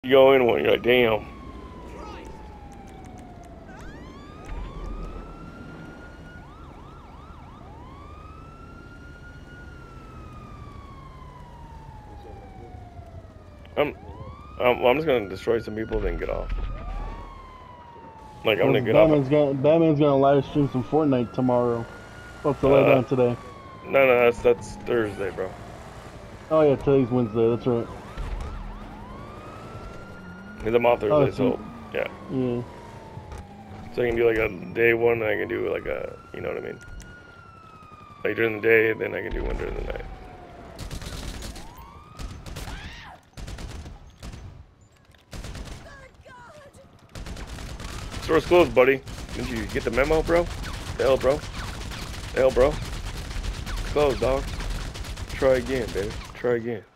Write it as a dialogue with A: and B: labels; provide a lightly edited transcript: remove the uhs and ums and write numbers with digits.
A: You go in one, you're like, damn. I'm, I'm just gonna destroy some people, then get off. Like, I'm gonna get off.
B: Batman's gonna live stream some Fortnite tomorrow. Up to later on today.
A: No, that's Thursday, bro.
B: Oh yeah, today's Wednesday. That's right.
A: Cause I'm off Thursday, so yeah.
B: Yeah.
A: So I can do like a day one, and I can do like a, you know what I mean? Like during the day, then I can do one during the night. Store's closed, buddy. Didn't you get the memo, bro? The hell, bro? The hell, bro? It's closed, dog. Try again, baby. Try again.